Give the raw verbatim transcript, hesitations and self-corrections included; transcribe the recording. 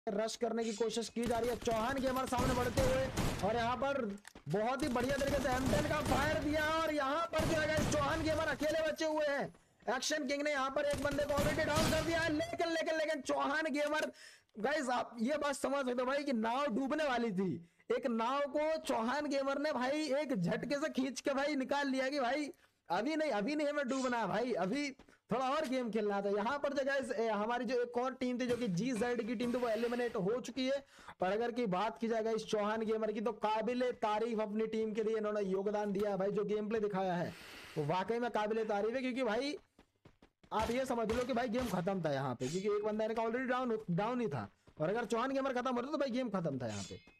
Rush करने की कोशिश की जा रही है। चौहान गेमर सामने बढ़ते हुए और यहाँ पर बहुत ही बढ़िया तरीके से एम टेन का फायर दिया और यहाँ पर जो है चौहान गेमर अकेले बचे हुए हैं। एक्शन किंग ने यहाँ पर एक बंदे को ऑलरेडी डाउन कर दिया है, लेकिन लेकिन लेकिन चौहान गेमर गाइस आप ये बात समझ सकते हो भाई कि नाव डूबने वाली थी। एक नाव को चौहान गेमर ने भाई एक झटके से खींच के भाई निकाल लिया कि भाई अभी नहीं अभी नहीं हमें डूबना है भाई, अभी थोड़ा और गेम खेलना था। यहाँ पर जो गाइस हमारी जो एक और टीम थी जो कि जी जेड की टीम थी वो एलिमिनेट हो चुकी है। और अगर की बात की जाए इस चौहान गेमर की तो काबिल तारीफ अपनी टीम के लिए इन्होंने योगदान दिया है भाई। जो गेम प्ले दिखाया है वो वाकई में काबिल तारीफ है, क्योंकि भाई आप ये समझ लो कि भाई गेम खत्म था यहाँ पे, क्योंकि एक बंदा इनका ऑलरेडी डाउन डाउन ही था और अगर चौहान गेमर खत्म होता तो भाई गेम खत्म था यहाँ पे।